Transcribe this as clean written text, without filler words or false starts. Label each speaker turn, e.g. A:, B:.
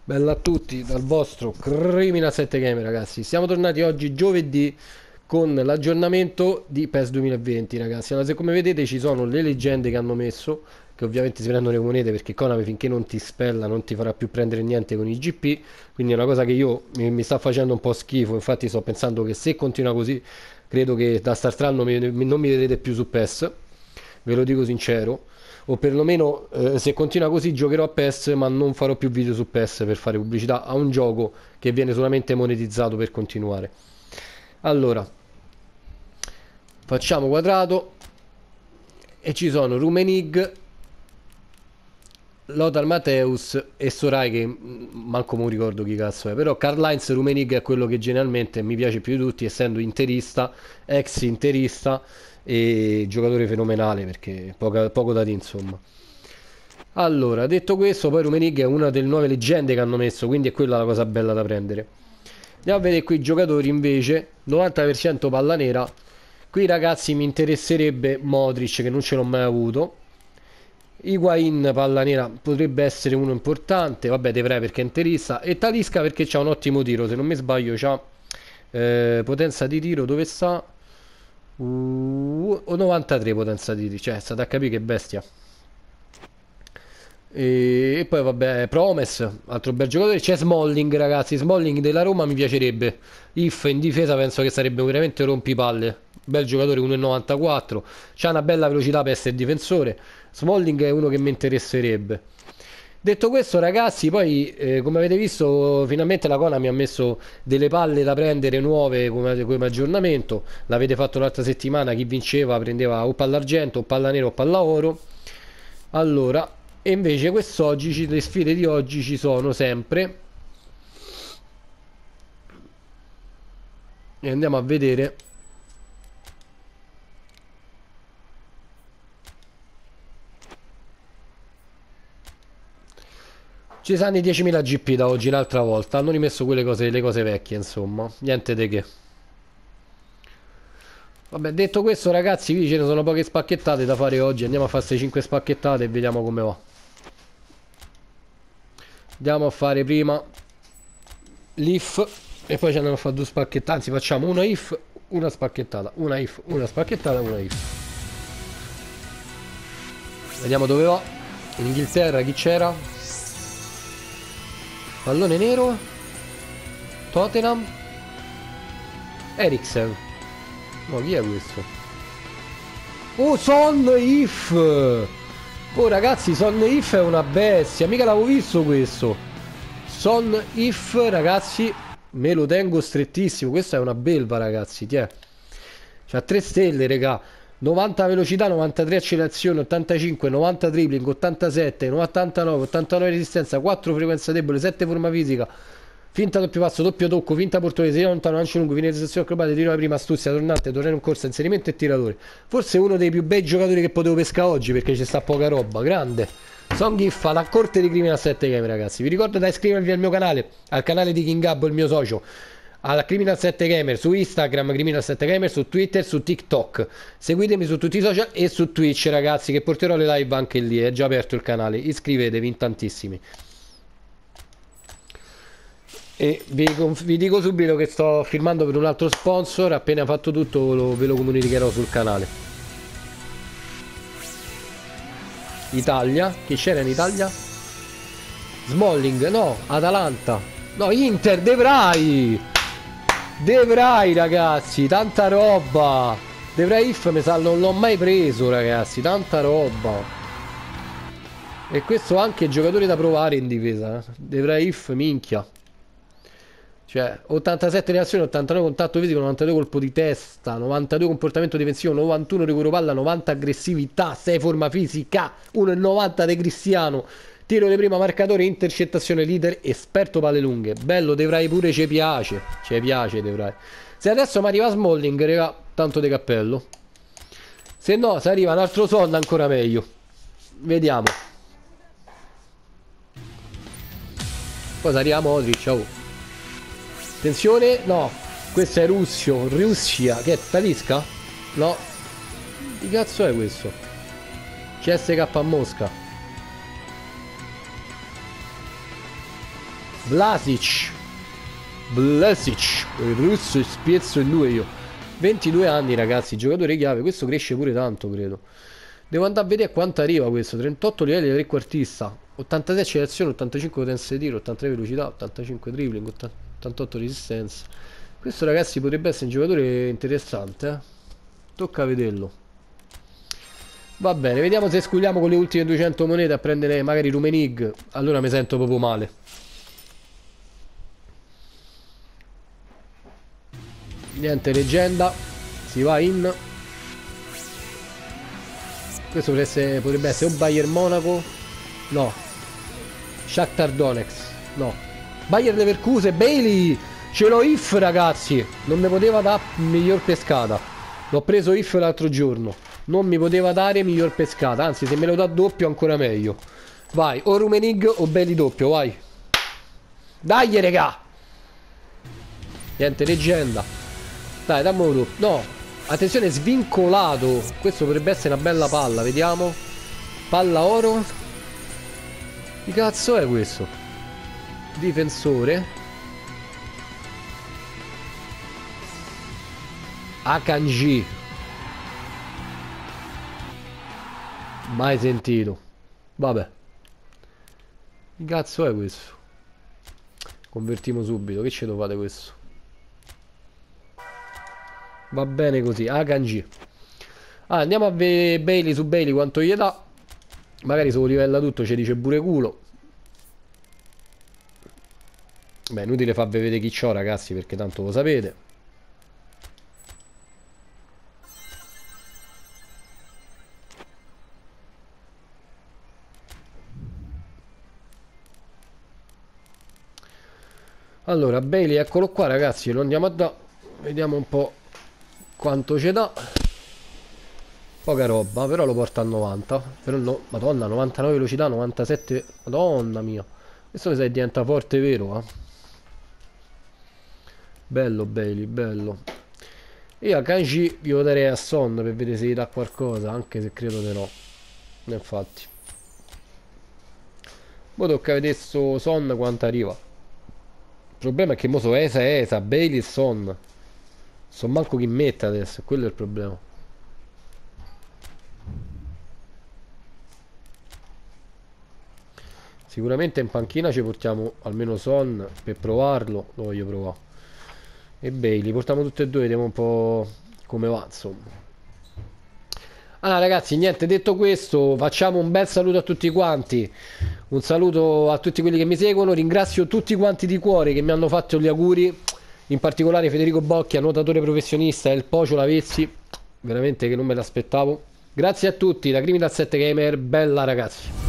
A: Bella a tutti dal vostro Criminal 7 Game, ragazzi. Siamo tornati oggi giovedì con l'aggiornamento di PES 2020, ragazzi. Allora, se come vedete ci sono le leggende che hanno messo, che ovviamente si prendono le monete perché Konami finché non ti spella non ti farà più prendere niente con i GP, quindi è una cosa che mi sta facendo un po' schifo. Infatti sto pensando che se continua così credo che da StarCraft non mi vedrete più su PES, ve lo dico sincero. O perlomeno se continua così giocherò a PES, ma non farò più video su PES per fare pubblicità a un gioco che viene solamente monetizzato per continuare. Allora, facciamo quadrato e ci sono Rumenig, Lothar Matthäus e Sorai, che manco mi ricordo chi cazzo è, però Karl-Heinz Rummenigge è quello che generalmente mi piace più di tutti, essendo interista, ex interista e giocatore fenomenale, perché poco da dire, insomma. Allora, detto questo, poi Rummenigge è una delle nuove leggende che hanno messo, quindi è quella la cosa bella da prendere. Andiamo a vedere qui i giocatori invece, 90% palla nera. Qui ragazzi mi interesserebbe Modric, che non ce l'ho mai avuto. Higuain palla nera potrebbe essere uno importante, vabbè De Vrij perché è interista, e Talisca perché c'ha un ottimo tiro, se non mi sbaglio c'ha potenza di tiro, dove sta? 93 potenza di tiro, cioè state a capire che bestia. E poi vabbè, Promes, altro bel giocatore. C'è Smalling, ragazzi, Smalling della Roma mi piacerebbe. If in difesa penso che sarebbe veramente rompipalle. Bel giocatore, 1,94, c'ha una bella velocità per essere difensore. Smalling è uno che mi interesserebbe. Detto questo, ragazzi, poi come avete visto finalmente la Konami ha messo delle palle da prendere nuove come aggiornamento. L'avete fatto l'altra settimana, chi vinceva prendeva o palla argento o palla nera o palla oro. Allora, e invece quest'oggi le sfide di oggi ci sono sempre, e andiamo a vedere. Ci saranno i 10.000 GP da oggi, l'altra volta hanno rimesso quelle cose, le cose vecchie, insomma, niente di che. Vabbè, detto questo, ragazzi, qui ce ne sono poche spacchettate da fare oggi. Andiamo a fare queste 5 spacchettate e vediamo come va. Andiamo a fare prima l'if e poi ci andiamo a fare due spacchettate. Anzi, facciamo una if, una spacchettata, una if, una spacchettata, una if. Vediamo dove va. In Inghilterra chi c'era? Pallone nero, Tottenham, Eriksen. No, chi è questo? Oh, Son If. Oh ragazzi, Son If è una bestia, mica l'avevo visto questo. Son If, ragazzi, me lo tengo strettissimo. Questa è una belva, ragazzi, ti è. C'ha 3 stelle, regà. 90 velocità, 93 accelerazione, 85, 90 dribbling, 87, 89, 89 resistenza, 4 frequenza debole, 7 forma fisica, finta doppio passo, doppio tocco, finta portone, tiro lontano, lancio lungo, finalizzazione acrobatica, tiro alla prima, astuzia, tornante, torneo in corsa, inserimento e tiratore. Forse uno dei più bei giocatori che potevo pescare oggi, perché ci sta poca roba, grande. Son Giffa, la corte di Criminal 7 Game, ragazzi. Vi ricordo da iscrivervi al mio canale, al canale di King Gabbo, il mio socio, alla Criminal 7 Gamer su Instagram, Criminal 7 Gamer su Twitter, su TikTok. Seguitemi su tutti i social e su Twitch, ragazzi, che porterò le live anche lì. È già aperto il canale, iscrivetevi in tantissimi. E vi dico subito che sto filmando per un altro sponsor. Appena fatto tutto ve lo comunicherò sul canale. Italia, chi c'era in Italia? Smalling, no, Atalanta, no, Inter, De Vrij. De Vrij, ragazzi, tanta roba. De Vrij if mi sa non l'ho mai preso, ragazzi, tanta roba. E questo anche giocatore da provare in difesa. De Vrij if, minchia. Cioè 87 reazioni, 89 contatto fisico, 92 colpo di testa, 92 comportamento difensivo, 91 recupero palla, 90 aggressività, 6 forma fisica, 1,90 De Cristiano. Tiro di prima, marcatore, intercettazione, leader, esperto palle lunghe. Bello, De Vrij pure ci piace. Ci piace De Vrij. Se adesso mi arriva Smalling, raga, tanto di cappello. Se no, se arriva un altro Son, ancora meglio. Vediamo. Poi se arriva Modric, ciao. Attenzione, no. Questo è Russia. Che è Talisca? No. Che cazzo è questo? CSK a Mosca. Vlasic, il russo, spiezzo in due io. 22 anni ragazzi, giocatore chiave. Questo cresce pure tanto credo. Devo andare a vedere quanto arriva questo. 38 livelli da trequartista, 86 accelerazione, 85 potenza di tiro, 83 velocità, 85 dribbling, 88 resistenza. Questo ragazzi potrebbe essere un giocatore interessante, eh? Tocca vederlo. Va bene, vediamo se sculiamo con le ultime 200 monete a prendere magari Rumenig. Allora mi sento proprio male. Niente leggenda. Si va in. Questo potrebbe essere o Bayern Monaco. No. Shakhtar Donetsk. No. Bayern Leverkusen. Bailey. Ce l'ho if ragazzi. Non mi poteva dare miglior pescata. L'ho preso if l'altro giorno. Non mi poteva dare miglior pescata. Anzi se me lo dà doppio ancora meglio. Vai. O Rumenig o Bailey doppio. Vai. Dai regà. Niente leggenda. Dai dammelo doppio. No. Attenzione svincolato. Questo potrebbe essere una bella palla. Vediamo. Palla oro. Che cazzo è questo? Difensore. Akanji. Mai sentito. Vabbè. Che cazzo è questo? Convertiamo subito. Che ce lo fate questo? Va bene così. Akanji. Andiamo a vedere Bailey su Bailey quanto gli dà. Magari se lo livella tutto ci dice pure culo. Beh, inutile farvi vedere chi c'ho ragazzi, perché tanto lo sapete. Allora, Bailey, eccolo qua ragazzi, lo andiamo a dare. Vediamo un po' quanto ci dà. Poca roba, però lo porta a 90. Però no, madonna, 99 velocità, 97. Madonna mia. Questo mi sa che diventa forte vero, eh. Bello Bailey, bello. Io a Kanji vi voterei a Son per vedere se gli dà qualcosa, anche se credo di no. Infatti. Poi tocca vedere sto Son quanto arriva. Il problema è che mo so Esa, Bailey e Son. So manco chi mette adesso, quello è il problema. Sicuramente in panchina ci portiamo almeno Son per provarlo, lo voglio provare. E Bailey, portiamo tutte e due, vediamo un po' come va, insomma. Allora ragazzi, niente, detto questo, facciamo un bel saluto a tutti quanti. Un saluto a tutti quelli che mi seguono. Ringrazio tutti quanti di cuore che mi hanno fatto gli auguri. In particolare Federico Bocchia, nuotatore professionista, e il Pocio Lavezzi. Veramente che non me l'aspettavo. Grazie a tutti, da Criminal 7 Gamer, bella ragazzi.